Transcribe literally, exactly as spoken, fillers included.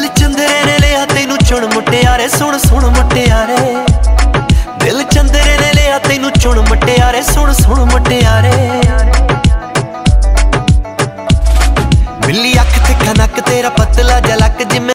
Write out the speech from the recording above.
दिल चंदरे ने लिया तेनू चुन मुटियारे, सुन सुन मुटियारे। दिल चंदरे ने लिया तेनू चुन मुटियारे, सुन सुन मुटियारे। बिल्ली अख तिखा नक तेरा पतला जलक जिमें